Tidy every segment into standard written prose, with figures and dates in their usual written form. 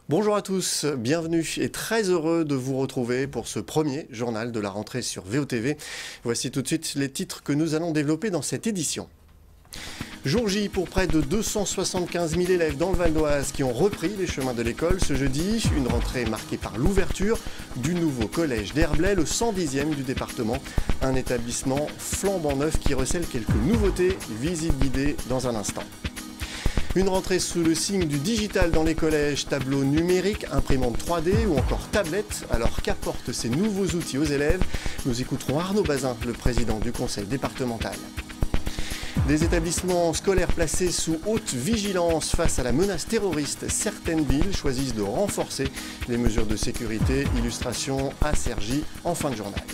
Bonjour à tous, bienvenue et très heureux de vous retrouver pour ce premier journal de la rentrée sur VOTV. Voici tout de suite les titres que nous allons développer dans cette édition. Jour J pour près de 275 000 élèves dans le Val d'Oise qui ont repris les chemins de l'école ce jeudi. Une rentrée marquée par l'ouverture du nouveau collège d'Herblay, le 110e du département. Un établissement flambant neuf qui recèle quelques nouveautés. Visite guidée dans un instant. Une rentrée sous le signe du digital dans les collèges, tableaux numériques, imprimantes 3D ou encore tablettes. Alors qu'apportent ces nouveaux outils aux élèves? Nous écouterons Arnaud Bazin, le président du conseil départemental. Des établissements scolaires placés sous haute vigilance face à la menace terroriste. Certaines villes choisissent de renforcer les mesures de sécurité. Illustration à Cergy en fin de journal.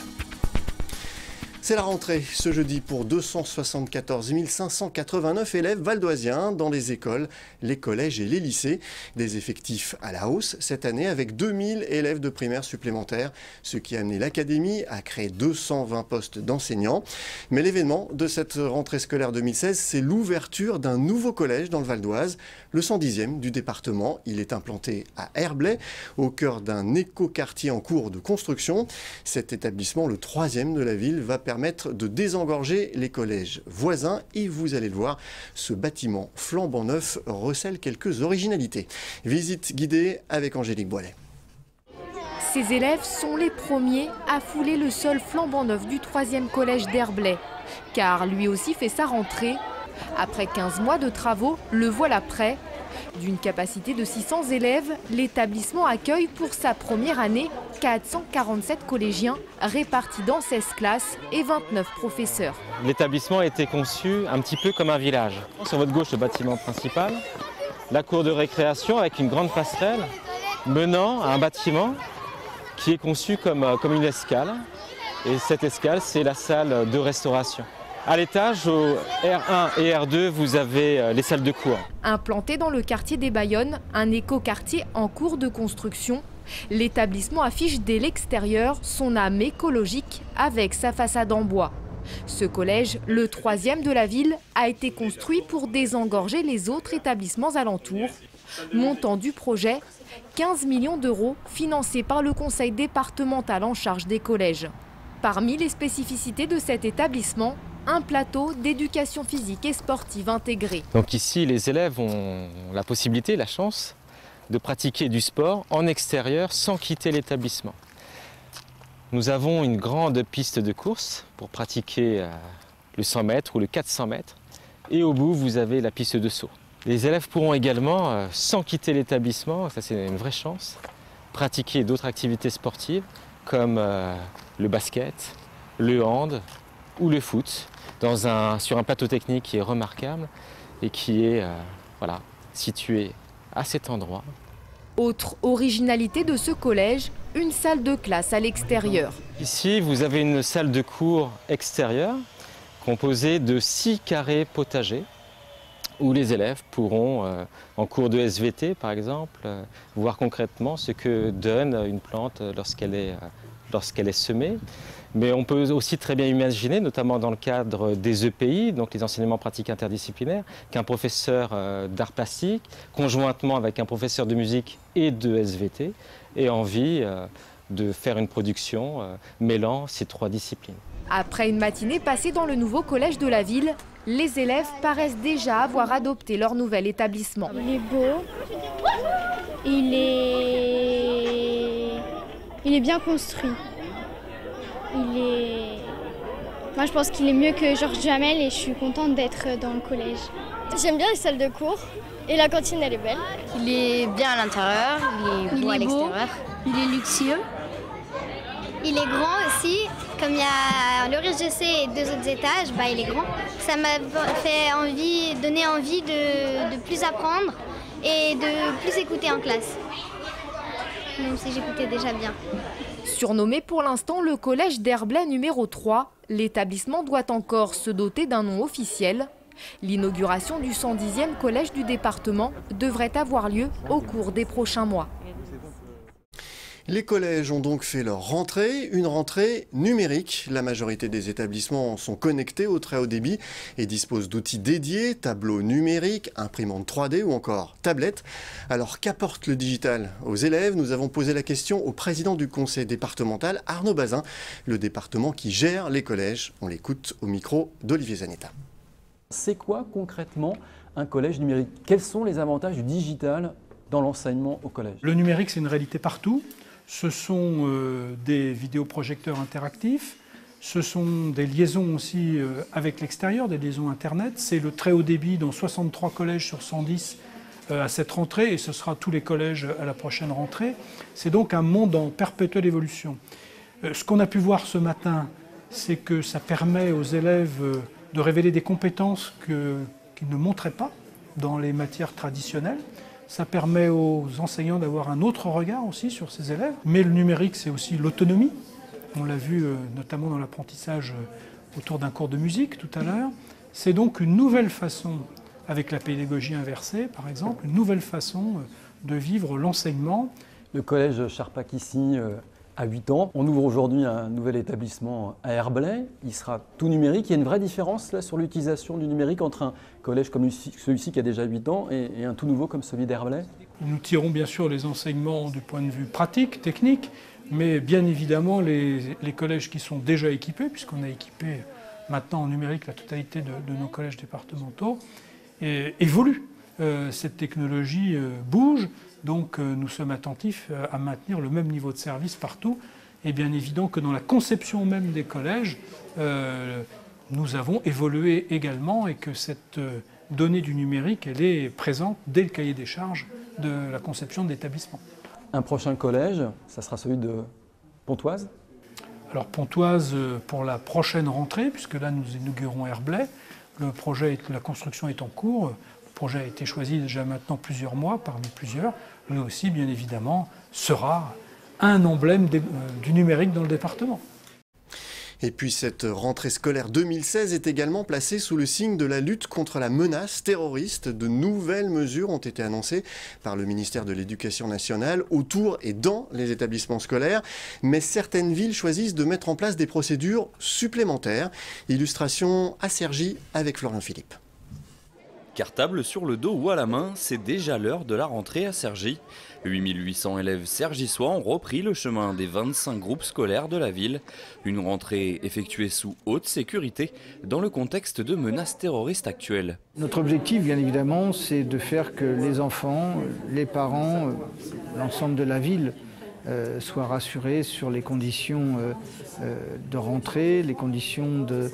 C'est la rentrée ce jeudi pour 274 589 élèves valdoisiens dans les écoles, les collèges et les lycées. Des effectifs à la hausse cette année avec 2000 élèves de primaire supplémentaires, ce qui a amené l'académie à créer 220 postes d'enseignants. Mais l'événement de cette rentrée scolaire 2016, c'est l'ouverture d'un nouveau collège dans le Val d'Oise, le 110e du département. Il est implanté à Herblay, au cœur d'un écoquartier en cours de construction. Cet établissement, le 3e de la ville, va permettre de désengorger les collèges voisins et vous allez le voir, ce bâtiment flambant neuf recèle quelques originalités. Visite guidée avec Angélique Boilet. Ces élèves sont les premiers à fouler le sol flambant neuf du 3e collège d'Herblay, car lui aussi fait sa rentrée. Après 15 mois de travaux, le voilà prêt. D'une capacité de 600 élèves, l'établissement accueille pour sa première année 447 collégiens répartis dans 16 classes et 29 professeurs. L'établissement a été conçu un petit peu comme un village. Sur votre gauche, le bâtiment principal, la cour de récréation avec une grande passerelle menant à un bâtiment qui est conçu comme une escale. Et cette escale, c'est la salle de restauration. À l'étage, au R1 et R2, vous avez les salles de cours. Implanté dans le quartier des Bayonnes, un écoquartier en cours de construction, l'établissement affiche dès l'extérieur son âme écologique avec sa façade en bois. Ce collège, le 3e de la ville, a été construit pour désengorger les autres établissements alentours. Montant du projet, 15 millions d'euros financés par le conseil départemental en charge des collèges. Parmi les spécificités de cet établissement, un plateau d'éducation physique et sportive intégré. Donc ici, les élèves ont la possibilité, la chance de pratiquer du sport en extérieur sans quitter l'établissement. Nous avons une grande piste de course pour pratiquer le 100 mètres ou le 400 mètres. Et au bout, vous avez la piste de saut. Les élèves pourront également, sans quitter l'établissement, ça c'est une vraie chance, pratiquer d'autres activités sportives comme le basket, le hand ou le foot, sur un plateau technique qui est remarquable et qui est situé à cet endroit. Autre originalité de ce collège, une salle de classe à l'extérieur. Ici, vous avez une salle de cours extérieure composée de 6 carrés potagers où les élèves pourront, en cours de SVT par exemple, voir concrètement ce que donne une plante lorsqu'elle est semée. Mais on peut aussi très bien imaginer, notamment dans le cadre des EPI, donc les enseignements pratiques interdisciplinaires, qu'un professeur d'art plastique, conjointement avec un professeur de musique et de SVT, ait envie de faire une production mêlant ces 3 disciplines. Après une matinée passée dans le nouveau collège de la ville, les élèves paraissent déjà avoir adopté leur nouvel établissement. Il est beau, il est bien construit. Moi je pense qu'il est mieux que Georges Duhamel et je suis contente d'être dans le collège. J'aime bien les salles de cours et la cantine elle est belle. Il est bien à l'intérieur, il est beau à l'extérieur. Il est luxueux. Il est grand aussi, comme il y a le rez-de-chaussée et 2 autres étages, il est grand. Ça m'a donné envie de plus apprendre et de plus écouter en classe, même si j'écoutais déjà bien. Surnommé pour l'instant le collège d'Herblay numéro 3, l'établissement doit encore se doter d'un nom officiel. L'inauguration du 110e collège du département devrait avoir lieu au cours des prochains mois. Les collèges ont donc fait leur rentrée, une rentrée numérique. La majorité des établissements sont connectés au très haut débit et disposent d'outils dédiés, tableaux numériques, imprimantes 3D ou encore tablettes. Alors qu'apporte le digital aux élèves? Nous avons posé la question au président du conseil départemental, Arnaud Bazin, le département qui gère les collèges. On l'écoute au micro d'Olivier Zanetta. C'est quoi concrètement un collège numérique? Quels sont les avantages du digital dans l'enseignement au collège? Le numérique, c'est une réalité partout. Ce sont des vidéoprojecteurs interactifs, ce sont des liaisons aussi avec l'extérieur, des liaisons Internet. C'est le très haut débit dans 63 collèges sur 110 à cette rentrée, et ce sera tous les collèges à la prochaine rentrée. C'est donc un monde en perpétuelle évolution. Ce qu'on a pu voir ce matin, c'est que ça permet aux élèves de révéler des compétences qu'ils ne montraient pas dans les matières traditionnelles. Ça permet aux enseignants d'avoir un autre regard aussi sur ces élèves. Mais le numérique, c'est aussi l'autonomie. On l'a vu notamment dans l'apprentissage autour d'un cours de musique tout à l'heure. C'est donc une nouvelle façon, avec la pédagogie inversée par exemple, une nouvelle façon de vivre l'enseignement. Le collège Charpak-Ici a 8 ans. On ouvre aujourd'hui un nouvel établissement à Herblay. Il sera tout numérique. Il y a une vraie différence là sur l'utilisation du numérique entre un collège comme celui-ci qui a déjà 8 ans et un tout nouveau comme celui d'Herblay. Nous tirons bien sûr les enseignements du point de vue pratique, technique, mais bien évidemment les collèges qui sont déjà équipés, puisqu'on a équipé maintenant en numérique la totalité de nos collèges départementaux, évoluent. Cette technologie bouge. Donc nous sommes attentifs à maintenir le même niveau de service partout. Et bien évident que dans la conception même des collèges, nous avons évolué également et que cette donnée du numérique, elle est présente dès le cahier des charges de la conception de l'établissement. Un prochain collège, ça sera celui de Pontoise? Alors Pontoise pour la prochaine rentrée, puisque là nous inaugurons Herblay, la construction est en cours. Le projet a été choisi déjà maintenant plusieurs mois, parmi plusieurs. Lui aussi, bien évidemment, sera un emblème du numérique dans le département. Et puis cette rentrée scolaire 2016 est également placée sous le signe de la lutte contre la menace terroriste. De nouvelles mesures ont été annoncées par le ministère de l'Éducation nationale autour et dans les établissements scolaires. Mais certaines villes choisissent de mettre en place des procédures supplémentaires. Illustration à Cergy avec Florian Philippe. Cartable sur le dos ou à la main, c'est déjà l'heure de la rentrée à Cergy. 8800 élèves cergissois ont repris le chemin des 25 groupes scolaires de la ville. Une rentrée effectuée sous haute sécurité dans le contexte de menaces terroristes actuelles. Notre objectif, bien évidemment, c'est de faire que les enfants, les parents, l'ensemble de la ville soient rassurés sur les conditions de rentrée, les conditions de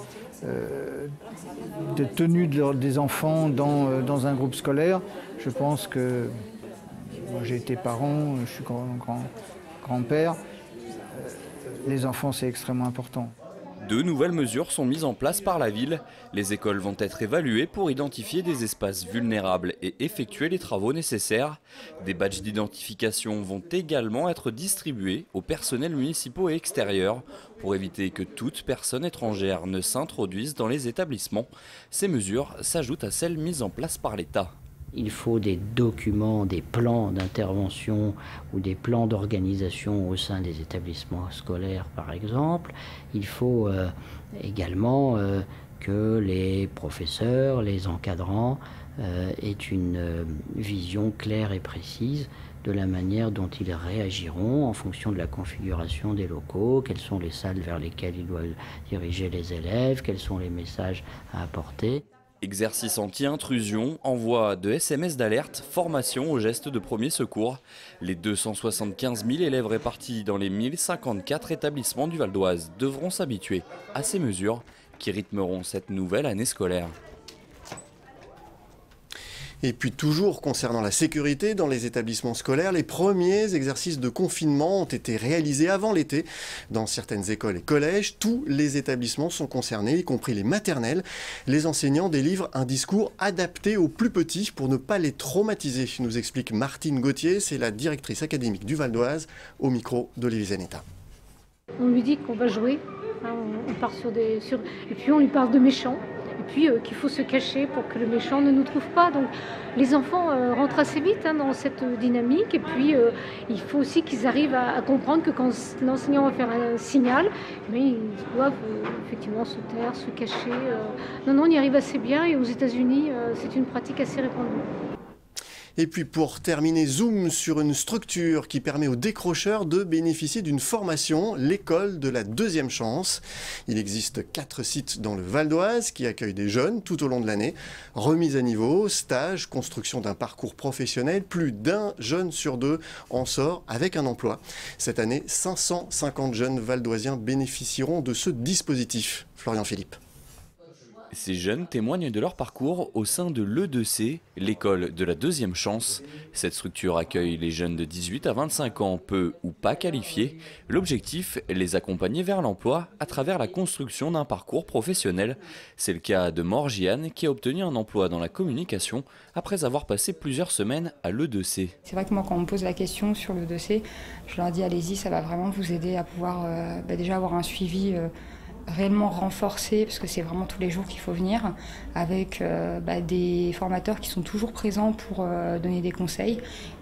tenue des enfants dans un groupe scolaire. Je pense que moi j'ai été parent, je suis grand-père. Les enfants, c'est extrêmement important. Deux nouvelles mesures sont mises en place par la ville. Les écoles vont être évaluées pour identifier des espaces vulnérables et effectuer les travaux nécessaires. Des badges d'identification vont également être distribués aux personnels municipaux et extérieurs pour éviter que toute personne étrangère ne s'introduise dans les établissements. Ces mesures s'ajoutent à celles mises en place par l'État. Il faut des documents, des plans d'intervention ou des plans d'organisation au sein des établissements scolaires, par exemple. Il faut également que les professeurs, les encadrants aient une vision claire et précise de la manière dont ils réagiront en fonction de la configuration des locaux, quelles sont les salles vers lesquelles ils doivent diriger les élèves, quels sont les messages à apporter. Exercice anti-intrusion, envoi de SMS d'alerte, formation aux gestes de premier secours. Les 275 000 élèves répartis dans les 1054 établissements du Val d'Oise devront s'habituer à ces mesures qui rythmeront cette nouvelle année scolaire. Et puis toujours concernant la sécurité dans les établissements scolaires, les premiers exercices de confinement ont été réalisés avant l'été. Dans certaines écoles et collèges, tous les établissements sont concernés, y compris les maternelles. Les enseignants délivrent un discours adapté aux plus petits pour ne pas les traumatiser, nous explique Martine Gauthier, c'est la directrice académique du Val d'Oise, au micro d'Olivier Zanetta. On lui dit qu'on va jouer, on part et puis on lui parle de méchants. Et puis qu'il faut se cacher pour que le méchant ne nous trouve pas. Donc les enfants rentrent assez vite dans cette dynamique, et puis il faut aussi qu'ils arrivent à comprendre que quand l'enseignant va faire un signal, mais ils doivent effectivement se taire, se cacher. Non, on y arrive assez bien, et aux États-Unis, c'est une pratique assez répandue. Et puis pour terminer, zoom sur une structure qui permet aux décrocheurs de bénéficier d'une formation, l'école de la deuxième chance. Il existe 4 sites dans le Val d'Oise qui accueillent des jeunes tout au long de l'année. Remise à niveau, stage, construction d'un parcours professionnel, plus d'1 jeune sur 2 en sort avec un emploi. Cette année, 550 jeunes valdoisiens bénéficieront de ce dispositif. Florian Philippe. Ces jeunes témoignent de leur parcours au sein de l'E2C, l'école de la deuxième chance. Cette structure accueille les jeunes de 18 à 25 ans, peu ou pas qualifiés. L'objectif, les accompagner vers l'emploi à travers la construction d'un parcours professionnel. C'est le cas de Morgiane qui a obtenu un emploi dans la communication après avoir passé plusieurs semaines à l'E2C. C'est vrai que moi, quand on me pose la question sur l'E2C, je leur dis allez-y, ça va vraiment vous aider à pouvoir déjà avoir un suivi réellement renforcé, parce que c'est vraiment tous les jours qu'il faut venir, avec des formateurs qui sont toujours présents pour donner des conseils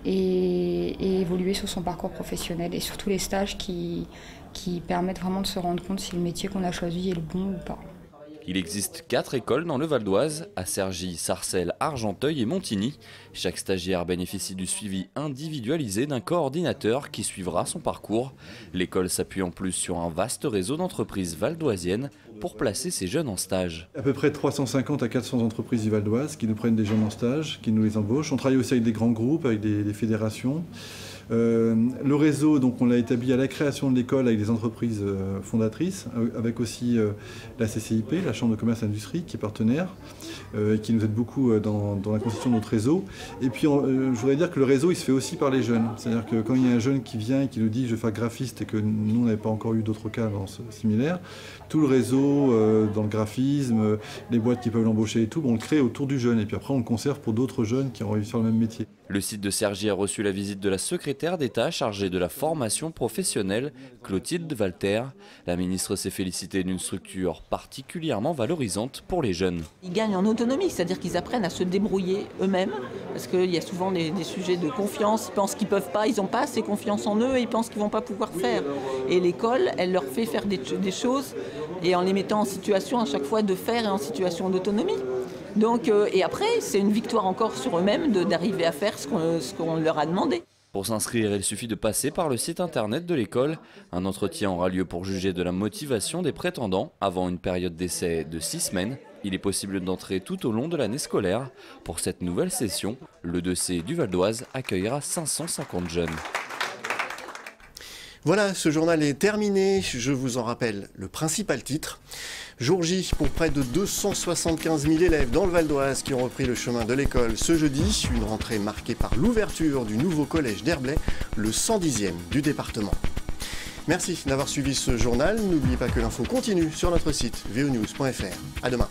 et évoluer sur son parcours professionnel, et surtout les stages qui permettent vraiment de se rendre compte si le métier qu'on a choisi est le bon ou pas. Il existe 4 écoles dans le Val d'Oise, à Cergy, Sarcelles, Argenteuil et Montigny. Chaque stagiaire bénéficie du suivi individualisé d'un coordinateur qui suivra son parcours. L'école s'appuie en plus sur un vaste réseau d'entreprises valdoisiennes pour placer ces jeunes en stage. À peu près 350 à 400 entreprises du Val d'Oise qui nous prennent des jeunes en stage, qui nous les embauchent. On travaille aussi avec des grands groupes, avec des fédérations. Le réseau, donc, on l'a établi à la création de l'école avec des entreprises fondatrices, avec aussi la CCIP, la Chambre de commerce et d'industrie, qui est partenaire, qui nous aide beaucoup dans la constitution de notre réseau. Et puis je voudrais dire que le réseau il se fait aussi par les jeunes. C'est-à-dire que quand il y a un jeune qui vient et qui nous dit je vais faire graphiste, et que nous on n'avait pas encore eu d'autres cas dans ce similaire, tout le réseau dans le graphisme, les boîtes qui peuvent l'embaucher et tout, on le crée autour du jeune, et puis après on le conserve pour d'autres jeunes qui ont envie de faire le même métier. Le site de Cergy a reçu la visite de la secrétaire d'État chargée de la formation professionnelle, Clotilde Walter. La ministre s'est félicitée d'une structure particulièrement valorisante pour les jeunes. Ils gagnent en autonomie, c'est-à-dire qu'ils apprennent à se débrouiller eux-mêmes, parce qu'il y a souvent des sujets de confiance, ils pensent qu'ils ne peuvent pas, ils n'ont pas assez confiance en eux et ils pensent qu'ils ne vont pas pouvoir faire. Et l'école, elle leur fait faire des choses, et en les mettant en situation à chaque fois de faire et en situation d'autonomie. Donc, et après, c'est une victoire encore sur eux-mêmes d'arriver à faire ce qu'on leur a demandé. Pour s'inscrire, il suffit de passer par le site internet de l'école. Un entretien aura lieu pour juger de la motivation des prétendants avant une période d'essai de 6 semaines. Il est possible d'entrer tout au long de l'année scolaire. Pour cette nouvelle session, l'E2C du Val d'Oise accueillera 550 jeunes. Voilà, ce journal est terminé. Je vous en rappelle le principal titre. Jour J pour près de 275 000 élèves dans le Val d'Oise qui ont repris le chemin de l'école ce jeudi. Une rentrée marquée par l'ouverture du nouveau collège d'Herblay, le 110e du département. Merci d'avoir suivi ce journal. N'oubliez pas que l'info continue sur notre site vonews.fr. À demain.